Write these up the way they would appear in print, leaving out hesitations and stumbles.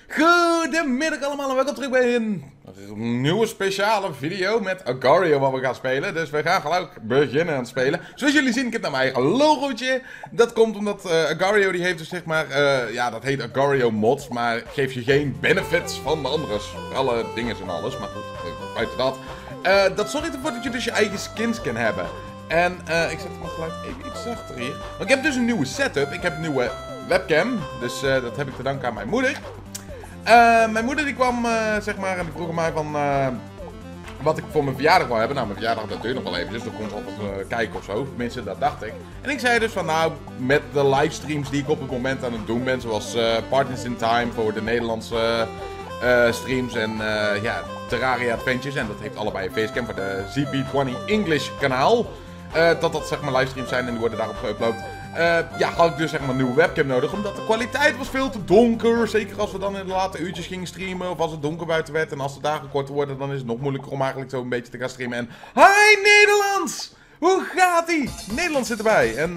Goedemiddag allemaal en welkom terug bij een nieuwe speciale video met Agar.io waar we gaan spelen. Dus we gaan gelijk beginnen aan het spelen. Zoals jullie zien, ik heb naar mijn eigen logootje. Dat komt omdat Agar.io die heeft dus zeg maar, ja dat heet Agar.io mods, maar geeft je geen benefits van de andere. Alle dingen en alles, maar goed, buiten dat. Dat zorgt ervoor dat je dus je eigen skins kan hebben. En ik zet mijn geluid even iets zachter hier. Want ik heb dus een nieuwe setup, ik heb een nieuwe webcam, dus dat heb ik te danken aan mijn moeder. Mijn moeder die kwam, zeg maar, en die vroeg mij van wat ik voor mijn verjaardag wil hebben. Nou, mijn verjaardag dat duurt nog wel even, dus dan kon ze altijd kijken of zo. Tenminste, dat dacht ik. En ik zei dus van, nou, met de livestreams die ik op het moment aan het doen ben, zoals Partners in Time voor de Nederlandse streams en ja, Terraria Adventures. En dat heeft allebei een facecam voor de ZP20 English kanaal. Dat zeg maar livestreams zijn en die worden daarop geüpload. Ja, had ik dus zeg maar een nieuwe webcam nodig, omdat de kwaliteit was veel te donker. Zeker als we dan in de late uurtjes gingen streamen, of als het donker buiten werd. En als de dagen korter worden, dan is het nog moeilijker om eigenlijk zo een beetje te gaan streamen. En, hi Nederlands! Hoe gaat-ie? Nederland zit erbij. En,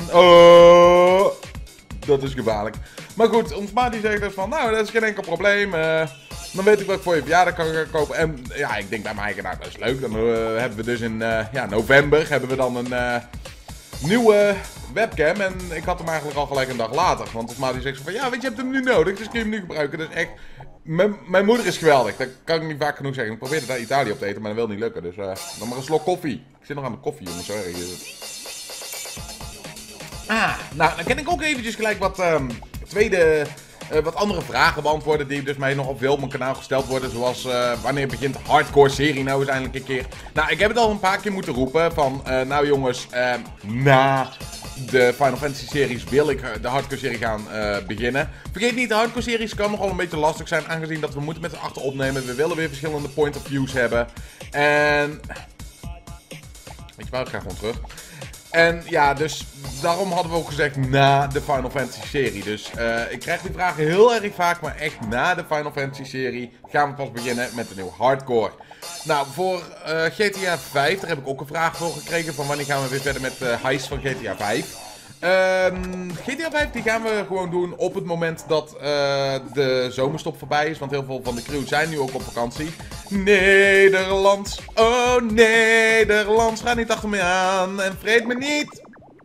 dat is gevaarlijk. Maar goed, ons ma die zegt dus van, nou, dat is geen enkel probleem. Dan weet ik wat ik voor je verjaardag kan gaan kopen. En ja, ik denk bij mij, nou, dat is leuk. Dan hebben we dus in ja, november hebben we dan een nieuwe webcam. En ik had hem eigenlijk al gelijk een dag later. Want ons ma die zegt van, ja, weet je, je hebt hem nu nodig. Dus kun je hem nu gebruiken. Dus echt, mijn moeder is geweldig. Dat kan ik niet vaak genoeg zeggen. Ik probeerde daar Italië op te eten, maar dat wil niet lukken. Dus dan maar een slok koffie. Ik zit nog aan de koffie, jongens. Sorry. Nou, dan kan ik ook eventjes gelijk wat wat andere vragen beantwoorden die dus mij nog op veel op mijn kanaal gesteld worden. Zoals, wanneer begint de hardcore serie nou eens eindelijk een keer? Nou, ik heb het al een paar keer moeten roepen van, nou jongens, na de Final Fantasy series wil ik de hardcore serie gaan beginnen. Vergeet niet, de hardcore series kan nogal een beetje lastig zijn, aangezien dat we moeten met z'n achter opnemen. We willen weer verschillende point of views hebben. En weet je waar, ik ga gewoon terug. En ja, dus daarom hadden we ook gezegd na de Final Fantasy serie. Dus ik krijg die vragen heel erg vaak, maar echt na de Final Fantasy serie gaan we pas beginnen met de nieuwe hardcore. Nou, voor GTA 5, daar heb ik ook een vraag voor gekregen van wanneer gaan we weer verder met de heist van GTA 5. GTA 5 die gaan we gewoon doen op het moment dat de zomerstop voorbij is. Want heel veel van de crew zijn nu ook op vakantie. Nederlands, oh Nederlands, ga niet achter me aan en vreet me niet.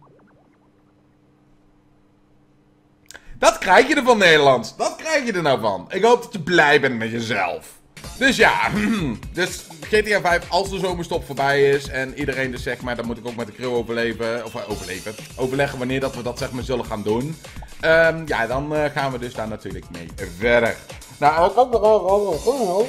Dat krijg je er van Nederlands. Dat krijg je er nou van. Ik hoop dat je blij bent met jezelf. Dus ja, dus GTA 5 als de zomerstop voorbij is en iedereen dus zeg maar, dan moet ik ook met de crew overleggen wanneer dat we dat zeg maar zullen gaan doen. Ja, dan gaan we dus daar natuurlijk mee verder. Nou, ik ook nog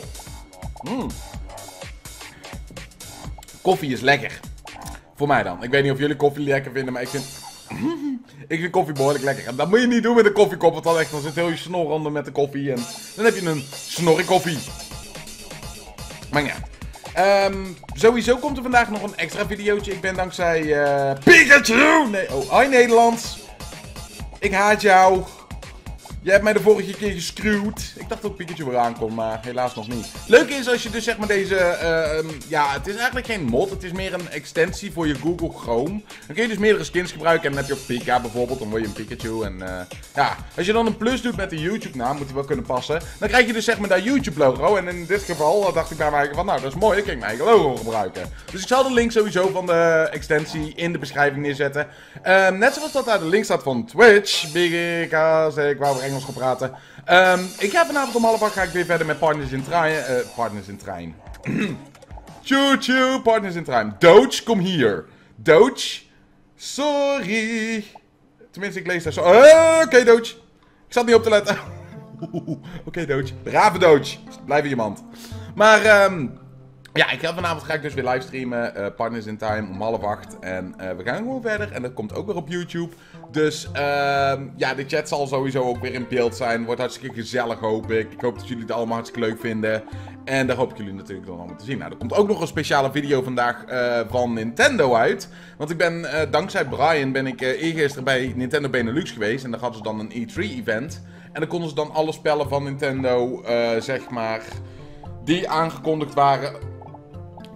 koffie is lekker. Voor mij dan. Ik weet niet of jullie koffie lekker vinden, maar ik vind koffie behoorlijk lekker. En dat moet je niet doen met een koffiekop, want dan zit heel je snor onder met de koffie en dan heb je een snorrikoffie. Maar ja. Sowieso komt er vandaag nog een extra videootje. Ik ben dankzij Pikachu! Nee, oh, hi Nederlands. Ik haat jou. Jij hebt mij de vorige keer gescrewd. Ik dacht dat Pikachu weer aankomt, maar helaas nog niet. Leuk is als je dus zeg maar deze, ja, het is eigenlijk geen mod. Het is meer een extensie voor je Google Chrome. Dan kun je dus meerdere skins gebruiken. En dan heb je ook Pika bijvoorbeeld, dan word je een Pikachu. En ja, als je dan een plus doet met de YouTube naam, moet die wel kunnen passen. Dan krijg je dus zeg maar dat YouTube logo. En in dit geval dacht ik bij mij van, nou dat is mooi, dan kan ik mijn eigen logo gebruiken. Dus ik zal de link sowieso van de extensie in de beschrijving neerzetten. Net zoals dat daar de link staat van Twitch. Because ik wou weer Engels gaan praten. Ik ga vanavond om 12:30 ga ik weer verder met Partners in Time. Partners in Trein. Choo-choo, Partners in Time. Doge, kom hier. Doge. Sorry. Tenminste, ik lees daar zo. Oké, Doge. Ik zat niet op te letten. Oké, Doge. Brave Doge. Blijf in je mand. Maar, ja, vanavond ga ik dus weer livestreamen, Partners in Time, om 7:30. En we gaan gewoon verder. En dat komt ook weer op YouTube. Dus, ja, de chat zal sowieso ook weer in beeld zijn. Wordt hartstikke gezellig, hoop ik. Ik hoop dat jullie het allemaal hartstikke leuk vinden. En daar hoop ik jullie natuurlijk dan allemaal te zien. Nou, er komt ook nog een speciale video vandaag van Nintendo uit. Want ik ben, dankzij Brian, ben ik eergisteren bij Nintendo Benelux geweest. En daar hadden ze dan een E3-event. En dan konden ze dan alle spellen van Nintendo, zeg maar, die aangekondigd waren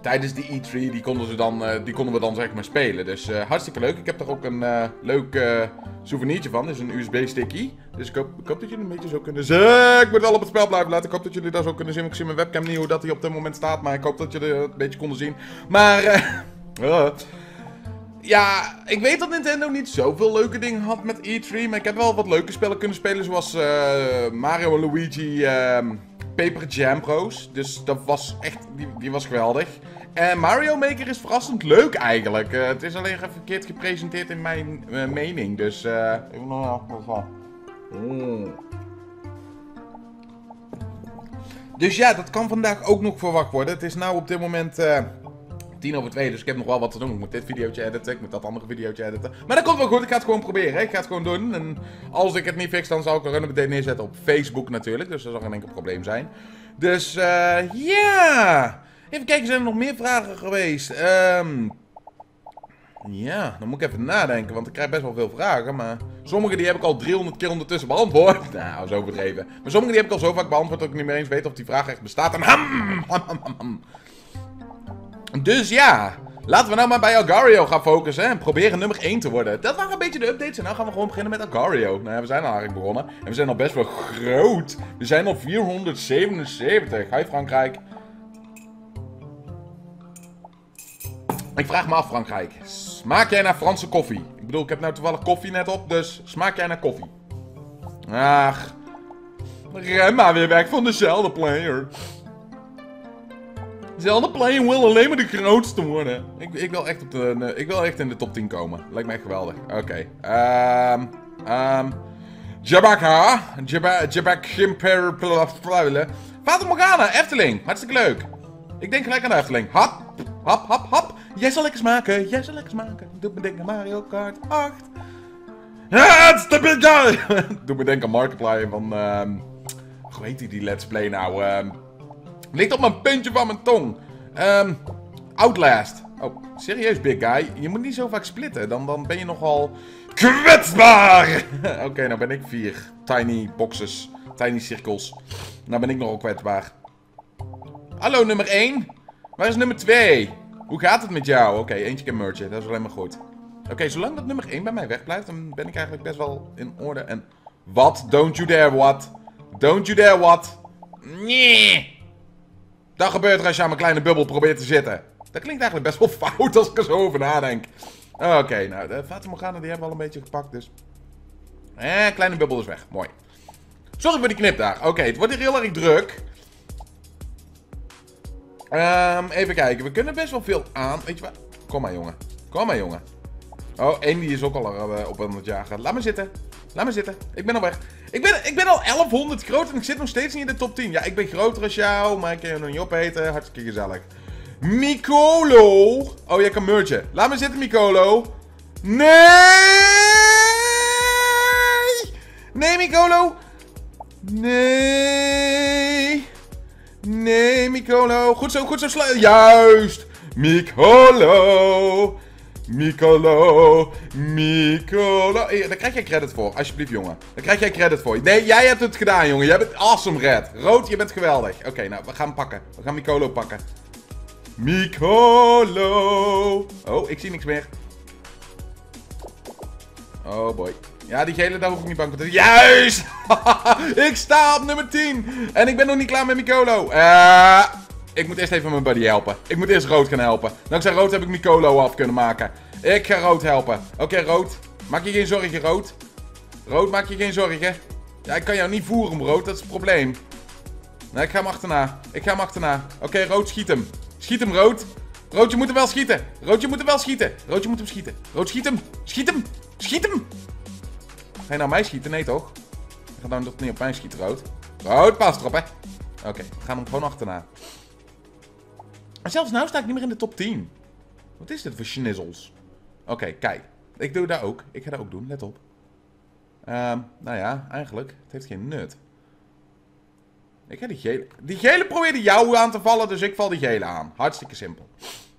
tijdens de E3, die konden we dan zeg maar spelen. Dus hartstikke leuk. Ik heb er ook een leuk souvenirtje van. Dit is een USB-sticky. Dus ik hoop dat jullie een beetje zo kunnen zien. Ik moet wel op het spel blijven laten. Ik hoop dat jullie dat zo kunnen zien. Ik zie mijn webcam niet hoe dat hij op dit moment staat. Maar ik hoop dat jullie het een beetje konden zien. Maar ja, ik weet dat Nintendo niet zoveel leuke dingen had met E3. Maar ik heb wel wat leuke spellen kunnen spelen. Zoals Mario en Luigi Paper Jam Bros. Dus dat was echt, die was geweldig. En Mario Maker is verrassend leuk eigenlijk. Het is alleen even verkeerd gepresenteerd in mijn mening. Dus even nog Dus ja, dat kan vandaag ook nog verwacht worden. Het is nou op dit moment 1:50, dus ik heb nog wel wat te doen. Ik moet dit videootje editen, ik moet dat andere videootje editen. Maar dat komt wel goed, ik ga het gewoon proberen. Ik ga het gewoon doen. En als ik het niet fix, dan zal ik er een update neerzetten op Facebook natuurlijk. Dus dat zal geen enkel probleem zijn. Dus ja. Even kijken, zijn er nog meer vragen geweest? Ja, dan moet ik even nadenken, want ik krijg best wel veel vragen. Maar sommige die heb ik al 300 keer ondertussen beantwoord. Nou, zo overdreven. Maar sommige die heb ik al zo vaak beantwoord dat ik niet meer eens weet of die vraag echt bestaat. En Dus ja, laten we nou maar bij Algario gaan focussen en proberen nummer 1 te worden. Dat waren een beetje de updates en nou gaan we gewoon beginnen met Algario. Nou ja, we zijn al eigenlijk begonnen en we zijn al best wel groot. We zijn al 477. Hi Frankrijk. Ik vraag me af Frankrijk, smaak jij naar Franse koffie? Ik bedoel, ik heb nou toevallig koffie net op, dus smaak jij naar koffie? Ach, ren maar weer weg van dezelfde player. Dezelfde player wil alleen maar de grootste worden. Ik wil echt in de top 10 komen. Lijkt me echt geweldig. Oké. Jabaka. Jabak Gimper. Fata Morgana, Efteling. Hartstikke leuk. Ik denk gelijk aan de Efteling. Hap. Hap, hap, hap. Jij zal lekker smaken. Jij zal lekker smaken. Doe me denken aan Mario Kart 8. It's the big guy. Doe me denken aan Markiplier van... hoe heet die Let's Play nou? Ligt op mijn puntje van mijn tong. Outlast. Oh, serieus, big guy. Je moet niet zo vaak splitten. Dan ben je nogal kwetsbaar. Oké, nou ben ik 4. Tiny boxes. Tiny cirkels. Nou ben ik nogal kwetsbaar. Hallo, nummer 1. Waar is nummer 2? Hoe gaat het met jou? Oké, eentje kan mergen. Dat is alleen maar goed. Oké, zolang dat nummer 1 bij mij wegblijft, dan ben ik eigenlijk best wel in orde. En... Wat? Don't you dare what? Don't you dare what? Nee. Dat gebeurt er als je aan mijn kleine bubbel probeert te zitten. Dat klinkt eigenlijk best wel fout als ik er zo over nadenk. Oké, nou, de Fata Morgana die hebben we al een beetje gepakt, dus... kleine bubbel is weg. Mooi. Sorry voor die knip daar. Oké, het wordt hier heel erg druk. Even kijken. We kunnen best wel veel aan. Weet je wat? Kom maar, jongen. Kom maar, jongen. Oh, één die is ook al op aan het jagen. Laat me zitten. Laat me zitten. Ik ben al weg. Ik ben al 1100 groot en ik zit nog steeds niet in de top 10. Ja, ik ben groter als jou, maar ik kan je nog niet opeten. Hartstikke gezellig. Mikolo. Oh, jij kan mergen. Laat me zitten, Mikolo. Nee! Nee, Mikolo. Nee. Nee, Mikolo. Goed zo, goed zo. Juist. Mikolo. Mikolo, Mikolo. Daar krijg jij credit voor, alsjeblieft, jongen. Daar krijg jij credit voor. Nee, jij hebt het gedaan, jongen. Jij bent awesome, Red. Rood, je bent geweldig. Oké, nou, we gaan hem pakken. We gaan Mikolo pakken. Mikolo. Oh, ik zie niks meer. Oh, boy. Ja, die gele, daar hoef ik niet bang voor te zijn. Juist! Ik sta op nummer 10. En ik ben nog niet klaar met Mikolo. Ik moet eerst even mijn buddy helpen. Ik moet eerst Rood gaan helpen. Dankzij Rood heb ik Mikolo af kunnen maken. Ik ga Rood helpen. Oké, Rood. Maak je geen zorgen, Rood. Rood, maak je geen zorgen. Ja, ik kan jou niet voeren, Rood. Dat is het probleem. Nee, ik ga hem achterna. Ik ga hem achterna. Oké, Rood, schiet hem. Schiet hem, Rood. Rood, je moet hem wel schieten. Rood, je moet hem wel schieten. Rood, je moet hem schieten. Rood, schiet hem. Schiet hem. Schiet hem. Ga je nou mij schieten? Nee, toch? Je gaat nou toch niet op mij schieten, Rood. Rood, pas erop, hè. Oké, we gaan hem gewoon achterna. Maar zelfs nou sta ik niet meer in de top 10. Wat is dit voor schnizzels? Oké, kijk. Ik doe dat ook. Ik ga dat ook doen, let op. Nou ja, eigenlijk. Het heeft geen nut. Ik ga die gele... Die gele probeerde jou aan te vallen, dus ik val die gele aan. Hartstikke simpel.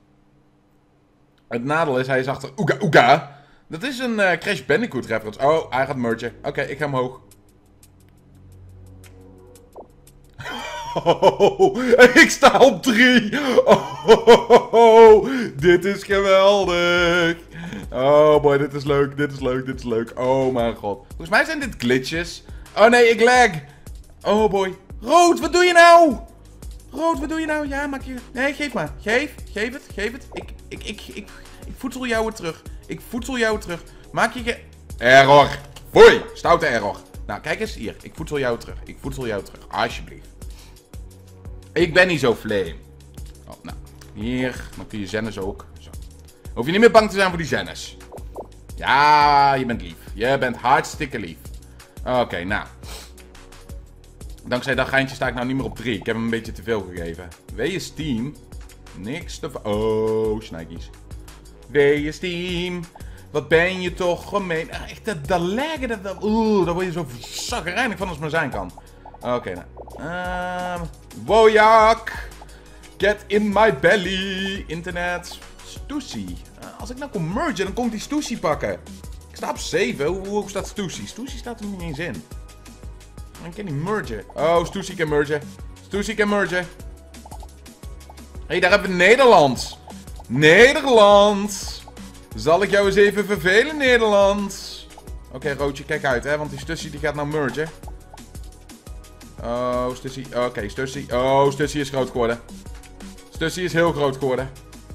Het nadeel is, hij is achter Ooga Ooga. Dat is een Crash Bandicoot reference. Oh, hij gaat mergen. Oké, ik ga omhoog. Oh, ik sta op 3. Oh, dit is geweldig. Oh boy, dit is leuk, dit is leuk, dit is leuk. Oh mijn god. Volgens mij zijn dit glitches. Oh nee, ik lag. Oh boy. Rood, wat doe je nou? Rood, wat doe je nou? Ja, maak je... Nee, geef maar. Geef het. Ik voedsel jou weer terug. Ik voedsel jou weer terug. Maak je Error. Foei, stoute error. Nou, kijk eens hier. Ik voedsel jou terug. Ik voedsel jou terug. Alsjeblieft. Ik ben niet zo flame. Oh, nou. Hier. Dan kun je zennis ook. Zo. Hoef je niet meer bang te zijn voor die zennis. Ja, je bent lief. Je bent hartstikke lief. Oké, nou. Dankzij dat geintje sta ik nou niet meer op 3. Ik heb hem een beetje te veel gegeven. Wees team. Niks te... Oh, snijkies. Wees team. Wat ben je toch gemeen. Echt, dat leggen. Daar word je zo zagrijnig van als het maar zijn kan. Oké, nou. Wojak. Get in my belly. Internet. Stoesie. Als ik nou kon mergen, dan kon ik die Stoesie pakken. Ik sta op 7. Hoe staat Stoesie? Stoesie staat er niet eens in. Ik kan niet mergen. Oh, Stoesie kan mergen. Stoesie kan mergen. Hé, daar hebben we Nederland. Nederland. Zal ik jou eens even vervelen, Nederland? Oké, Roodje, kijk uit, hè. Want die Stussie die gaat nou mergen. Oh, Stussie. Oké, Stussie. Oh, Stussie is groot geworden. Stussie is heel groot geworden.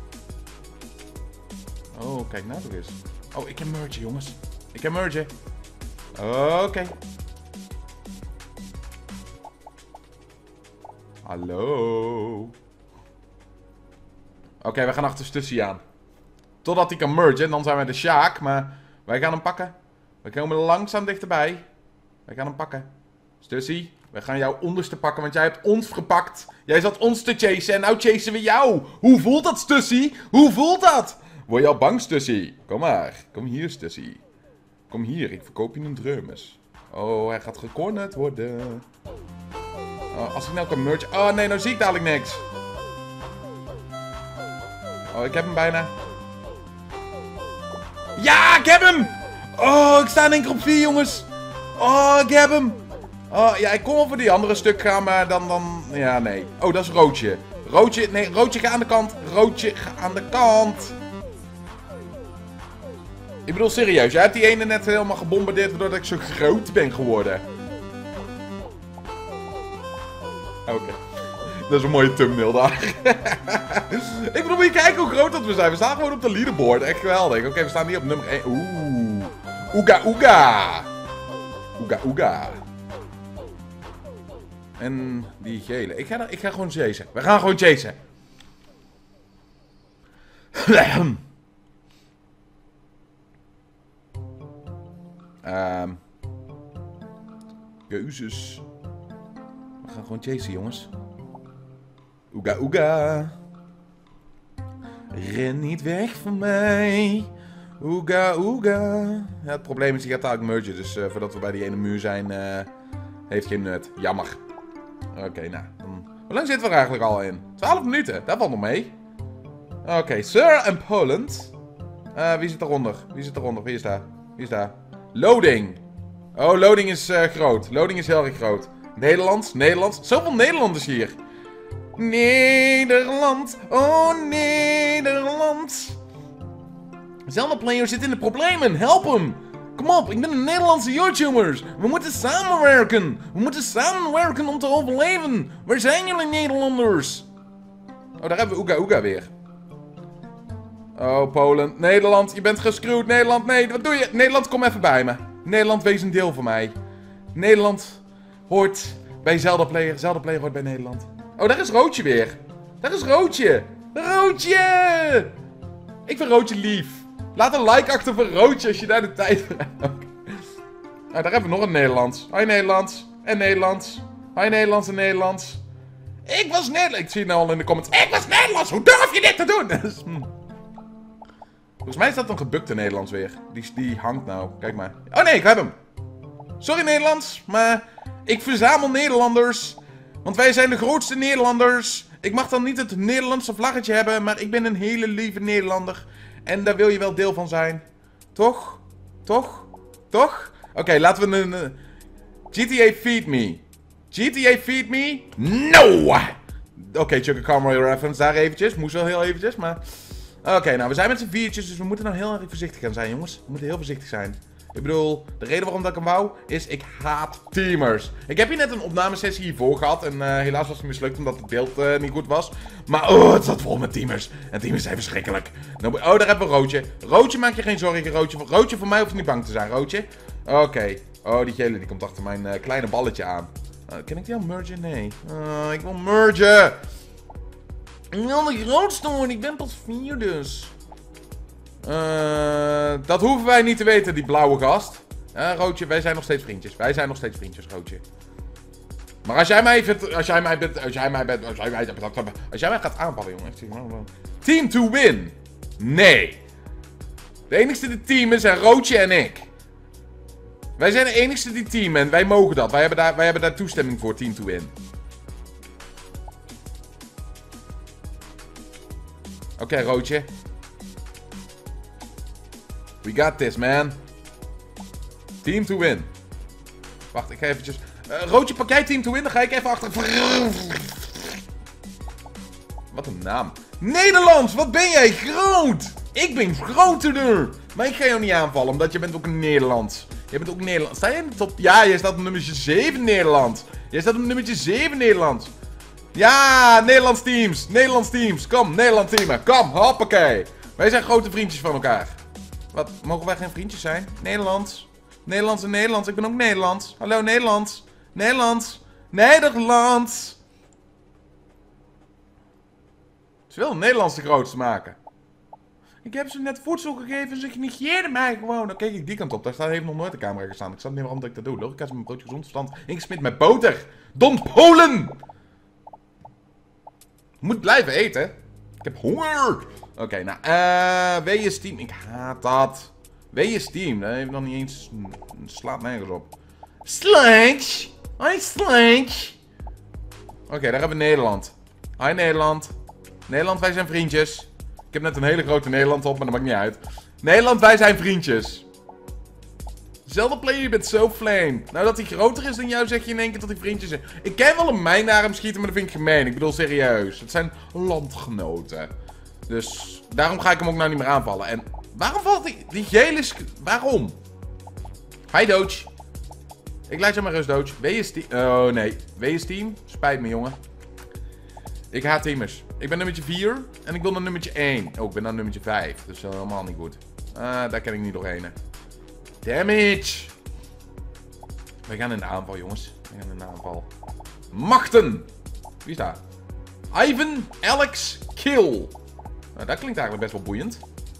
Oh, kijk nou toch eens. Oh, ik kan mergen, jongens. Ik kan mergen. Oké. Hallo. Oké, we gaan achter Stussie aan. Totdat hij kan mergen, dan zijn wij de Sjaak. Maar wij gaan hem pakken. We komen langzaam dichterbij. Wij gaan hem pakken. Stussie, wij gaan jou onderste pakken, want jij hebt ons gepakt. Jij zat ons te chasen en nou chasen we jou. Hoe voelt dat, Stussie? Hoe voelt dat? Word je al bang, Stussie? Kom maar. Kom hier, Stussie. Kom hier, ik verkoop je een dreumes. Oh, hij gaat gecornerd worden. Oh, als ik nou kan mergen... Oh nee, nou zie ik dadelijk niks. Oh, ik heb hem bijna. Ja, ik heb hem! Oh, ik sta in één keer op 4, jongens. Oh, ik heb hem. Oh, ja, ik kon wel voor die andere stuk gaan, maar dan... Ja, nee. Oh, dat is Roodje. Roodje, nee, Roodje, ga aan de kant. Roodje, ga aan de kant. Ik bedoel, serieus. Jij hebt die ene net helemaal gebombardeerd, waardoor ik zo groot ben geworden. Oké. Dat is een mooie thumbnail daar. Ik bedoel, moet je kijken hoe groot dat we zijn. We staan gewoon op de leaderboard. Echt geweldig. Oké, we staan hier op nummer 1. Oeh. Oega, oega. Oega, oega. En die gele. Ik ga gewoon chasen. We gaan gewoon chasen. Keuzes. We gaan gewoon chasen, jongens. Oega, oega. Ren niet weg van mij. Oega, oega. Ja, het probleem is, die gaat dadelijk mergen. Dus voordat we bij die ene muur zijn, heeft geen nut. Jammer. Oké, nou. Hoe lang zitten we er eigenlijk al in? 12 minuten. Dat valt nog mee. Oké, Sir en Poland. Wie zit eronder? Wie zit eronder? Wie is daar? Wie is daar? Loading. Oh, loading is groot. Loading is heel erg groot. Nederlands, Nederlands. Zoveel Nederlanders hier. Nederland. Oh, Nederland. Zelda Player zit in de problemen. Help hem. Kom op, ik ben een Nederlandse YouTuber. We moeten samenwerken. We moeten samenwerken om te overleven. Waar zijn jullie Nederlanders? Oh, daar hebben we Oega Oega weer. Oh, Polen. Nederland, je bent gescrewd. Nederland, nee, wat doe je? Nederland, kom even bij me. Nederland, wees een deel van mij. Nederland hoort bij Zelda Player. Zelda Player hoort bij Nederland. Oh, daar is Roodje weer. Daar is Roodje. Roodje! Ik vind Roodje lief. Laat een like achter voor Roodje als je daar de tijd voor hebt. Okay. Nou, daar hebben we nog een Nederlands. Hoi Nederlands. En Nederlands. Hoi Nederlands en Nederlands. Ik was Nederlands. Ik zie het nou al in de comments. Ik was Nederlands. Hoe durf je dit te doen? Volgens mij is dat een gebukte Nederlands weer. Die hangt nou. Kijk maar. Oh nee, ik heb hem. Sorry Nederlands, maar ik verzamel Nederlanders. Want wij zijn de grootste Nederlanders. Ik mag dan niet het Nederlandse vlaggetje hebben, maar ik ben een hele lieve Nederlander. En daar wil je wel deel van zijn. Toch? Toch? Toch? Oké, laten we een... GTA Feed Me. GTA Feed Me? No! Oké, Sugar Caramel reference daar eventjes. Moest wel heel eventjes, maar... Oké, nou, we zijn met z'n viertjes, dus we moeten nou heel erg voorzichtig gaan zijn, jongens. We moeten heel voorzichtig zijn. Ik bedoel, de reden waarom dat ik hem wou, is ik haat teamers. Ik heb hier net een opnamesessie hiervoor gehad en helaas was het mislukt omdat het beeld niet goed was. Maar het zat vol met teamers. En teamers zijn verschrikkelijk. Nou, daar hebben we Roodje. Roodje, maak je geen zorgen, Roodje. Roodje, voor mij hoeft niet bang te zijn, Roodje. Oké. Oh, die gele die komt achter mijn kleine balletje aan. Kan ik die al mergen? Nee. Ik wil mergen. Ik wil de grootste worden, ik ben pas 4 dus. Dat hoeven wij niet te weten, die blauwe gast. Roodje, wij zijn nog steeds vriendjes. Wij zijn nog steeds vriendjes, Roodje. Maar als jij mij gaat aanvallen, jongen. Team to win. Nee. De enigste die teamen zijn Roodje en ik. Wij zijn de enigste die teamen en wij mogen dat. Wij hebben daar toestemming voor, team to win. Oké, Roodje. We got this, man. Team to win. Wacht, ik ga eventjes... Roodje, pak jij team to win? Dan ga ik even achter... Wat een naam. Nederlands, wat ben jij groot? Ik ben groter. Maar ik ga jou niet aanvallen, omdat je bent ook een Nederlands. Je bent ook Nederlands. Sta je in de top? Ja, je staat op nummertje 7 Nederland. Je staat op nummertje 7 Nederland. Ja, Nederlands teams. Nederlands teams. Kom, Nederland teamen. Kom, hoppakee. Wij zijn grote vriendjes van elkaar. Wat, mogen wij geen vriendjes zijn? Nederlands. Nederlands en Nederlands. Ik ben ook Nederlands. Hallo, Nederlands. Nederlands. Nederlands. Ze wilden Nederlands de grootste maken. Ik heb ze net voedsel gegeven en ze negieerden mij gewoon. Dan keek ik die kant op. Daar heeft nog nooit de camera gestaan. Ik snap niet waarom ik dat doe. Ik had mijn broodje gezond verstand ingesmeerd met boter. Don Polen! Moet blijven eten. Ik heb honger. Oké, nou. W.S. Team. Ik haat dat. W.S. Team. Dat heeft nog niet eens... slaat nergens op. Slange. Hoi, Slange. Oké, daar hebben we Nederland. Hi, Nederland. Nederland, wij zijn vriendjes. Ik heb net een hele grote Nederland op, maar dat maakt niet uit. Nederland, wij zijn vriendjes. Zelfde player, je bent zo flame. Nou, dat hij groter is dan jou, zeg je in één keer dat hij vriendjes zijn. Ik kan wel een mijn naar hem schieten, maar dat vind ik gemeen. Ik bedoel, serieus. Het zijn landgenoten. Dus daarom ga ik hem ook nou niet meer aanvallen. En waarom valt die gele... Waarom? Hi, Doge. Ik laat je maar rust, Doge. W.S. Team... Oh, nee. W.S. Team? Spijt me, jongen. Ik haat teamers. Ik ben nummertje 4 en ik wil naar nummertje 1. Oh, ik ben naar nummertje 5. Dus helemaal niet goed. Daar kan ik niet doorheen. Damage! We gaan in de aanval, jongens. We gaan in de aanval. Machten! Wie is daar? Ivan Alex Kill. Nou, dat klinkt eigenlijk best wel boeiend.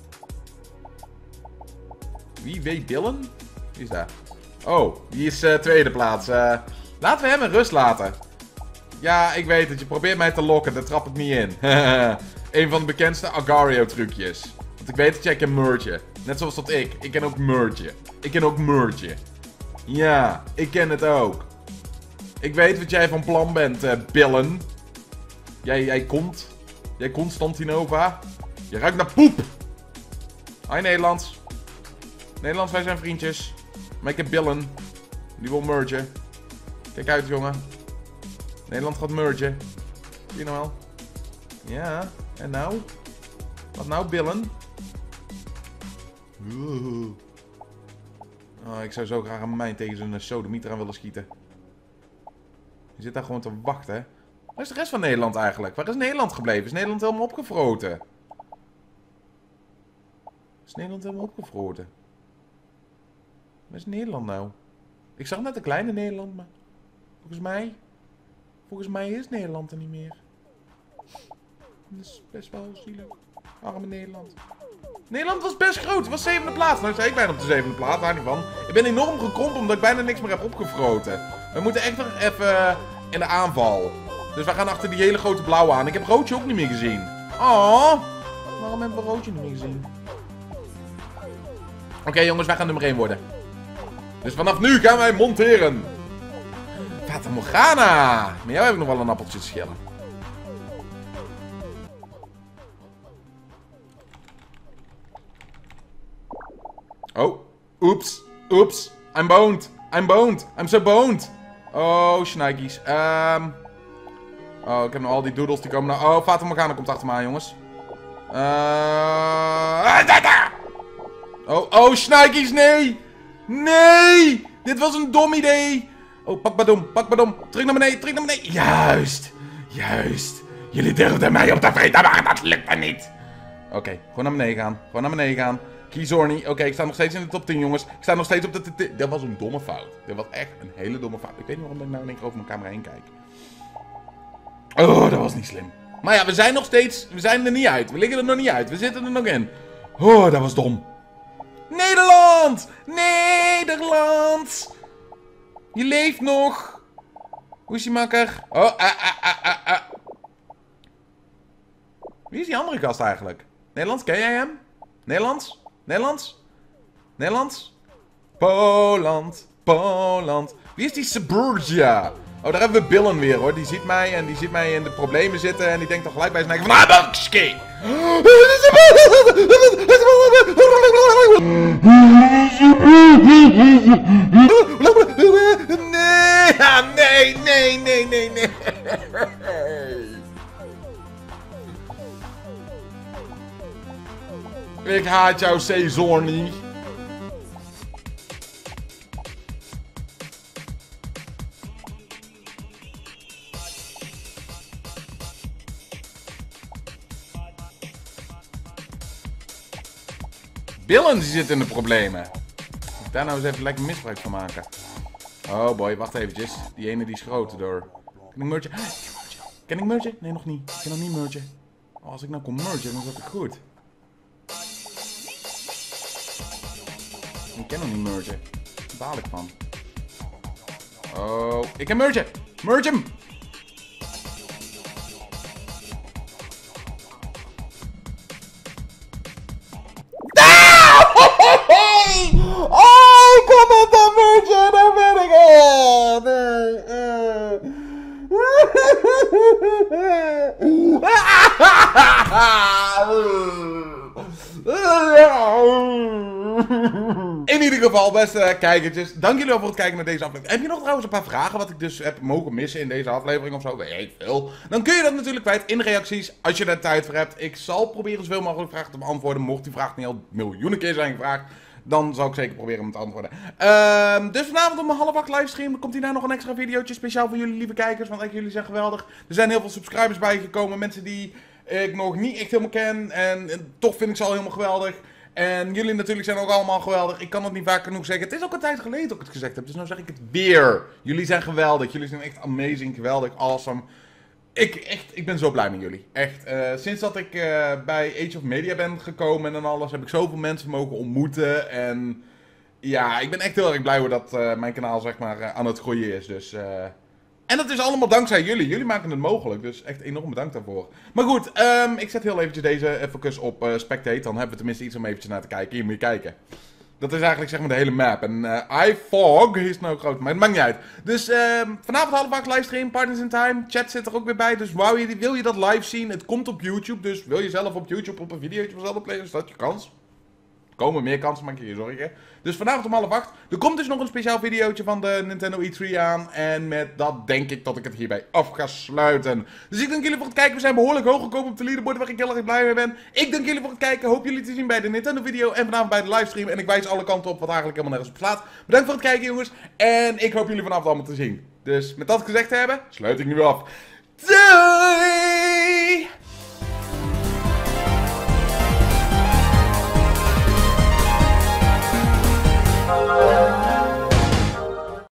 Wie weet Dylan? Wie is daar? Oh, die is tweede plaats. Laten we hem in rust laten. Ja, ik weet het. Je probeert mij te lokken. Daar trap ik niet in. Een van de bekendste Agario trucjes. Want ik weet dat jij kan mergen. Net zoals dat ik. Ik ken ook mergen. Ik ken ook mergen. Ja, ik ken het ook. Ik weet wat jij van plan bent, Billen. Jij komt. Jij Constantinova. Je ruikt naar poep. Hi, Nederlands. Nederlands, wij zijn vriendjes. Maar ik heb Billen. Die wil mergen. Kijk uit, jongen. Nederland gaat mergen. Zie je nou wel? Ja, en nou? Wat nou, Billen? Oh, ik zou zo graag een mijn tegen zijn sodemieter aan willen schieten. Je zit daar gewoon te wachten, hè? Waar is de rest van Nederland eigenlijk? Waar is Nederland gebleven? Is Nederland helemaal opgevroten? Is Nederland helemaal opgevroten? Waar is Nederland nou? Ik zag net een kleine Nederland, maar... Volgens mij is Nederland er niet meer. Dat is best wel zielig. Arme Nederland. Nederland was best groot. Het was 7e plaats. Nou sta ik bijna op de 7e plaats. Daar niet van. Ik ben enorm gekrompen omdat ik bijna niks meer heb opgevroten. We moeten echt nog even in de aanval. Dus we gaan achter die hele grote blauwe aan. Ik heb Roodje ook niet meer gezien. Oh, waarom hebben we Roodje niet meer gezien? Oké, jongens, wij gaan nummer 1 worden. Dus vanaf nu gaan wij monteren. Fata Morgana. Met jou heb ik nog wel een appeltje te schillen. Oh, oeps, oeps. I'm boned. I'm boned. I'm so boned. Oh, Schneikes. Oh, ik heb nog al die doodles die komen nou. Oh, Fata Morgana komt achter me aan, jongens. Oh, Schneikes, nee! Nee! Dit was een dom idee! Oh, pak Badom. Terug naar beneden. Juist! Jullie durfden mij op te vreten, maar dat lukte niet. Oké, gewoon naar beneden gaan. Kizorni. Oké, ik sta nog steeds in de top 10, jongens. Ik sta nog steeds op de... Dat was een domme fout. Dit was echt een hele domme fout. Ik weet niet waarom ik nou in één keer over mijn camera heen kijk. Oh, dat was niet slim. Maar ja, we zijn nog steeds... We zijn er niet uit. We liggen er nog niet uit. We zitten er nog in. Oh, dat was dom. Nederland! Je leeft nog. Hoe is die makker? Oh, Wie is die andere gast eigenlijk? Nederlands, ken jij hem? Nederlands? Poland. Wie is die Suburbia? Oh, daar hebben we Billen weer, hoor. Die ziet mij en die ziet mij in de problemen zitten. En die denkt dan gelijk bij zijn eigen van... Bakski! Nee. Ik haat jou, Cezorni. Billen die zit in de problemen. Moet ik daar nou eens even lekker misbruik van maken. Oh boy, wacht eventjes. Die ene die is groter door. Kan ik mergen? Nee, nog niet. Ik kan nog niet mergen. Oh, als ik nou kon mergen, dan is dat goed. Ik kan nog niet mergen. Daar baal ik van. Oh, ik kan mergen. Merge hem. Oh, ik kan het dan mergen. Daar ben ik. In ieder geval, beste kijkertjes, dank jullie wel voor het kijken naar deze aflevering. Heb je nog trouwens een paar vragen wat ik dus heb mogen missen in deze aflevering of zo? Weet ik veel. Dan kun je dat natuurlijk kwijt in de reacties als je daar tijd voor hebt. Ik zal proberen zoveel mogelijk vragen te beantwoorden. Mocht die vraag niet al miljoenen keer zijn gevraagd, dan zal ik zeker proberen hem te antwoorden. Dus vanavond om 7:30 livestream. Komt hierna nog een extra videootje speciaal voor jullie lieve kijkers. Want jullie zijn geweldig. Er zijn heel veel subscribers bijgekomen. Mensen die ik nog niet echt helemaal ken. En toch vind ik ze al helemaal geweldig. En jullie natuurlijk zijn ook allemaal geweldig. Ik kan het niet vaak genoeg zeggen. Het is ook een tijd geleden dat ik het gezegd heb. Dus nou zeg ik het weer. Jullie zijn geweldig. Jullie zijn echt amazing, geweldig, awesome. Ik ben zo blij met jullie. Echt. Sinds dat ik bij Age of Media ben gekomen en alles, heb ik zoveel mensen mogen ontmoeten. En ja, ik ben echt heel erg blij hoe dat mijn kanaal zeg maar aan het groeien is. Dus... En dat is allemaal dankzij jullie. Jullie maken het mogelijk. Dus echt enorm bedankt daarvoor. Maar goed, ik zet heel eventjes deze focus op Spectate. Dan hebben we tenminste iets om eventjes naar te kijken. Hier moet je kijken. Dat is eigenlijk zeg maar de hele map. En iFog is nou groot, maar het maakt niet uit. Dus vanavond 7:30 livestream, Partners in Time. Chat zit er ook weer bij. Dus wil je dat live zien? Het komt op YouTube. Dus wil je zelf op YouTube op een videootje van zelf playen, is dat je kans. Er komen meer kansen, maak je je zorgen. Dus vanavond om 7:30. Er komt dus nog een speciaal videootje van de Nintendo E3 aan. En met dat denk ik dat ik het hierbij af ga sluiten. Dus ik dank jullie voor het kijken. We zijn behoorlijk hoog gekomen op de leaderboard, waar ik heel erg blij mee ben. Ik dank jullie voor het kijken. Hoop jullie te zien bij de Nintendo video en vanavond bij de livestream. En ik wijs alle kanten op, wat eigenlijk helemaal nergens op slaat. Bedankt voor het kijken, jongens. En ik hoop jullie vanavond allemaal te zien. Dus met dat gezegd te hebben, sluit ik nu af. Doei!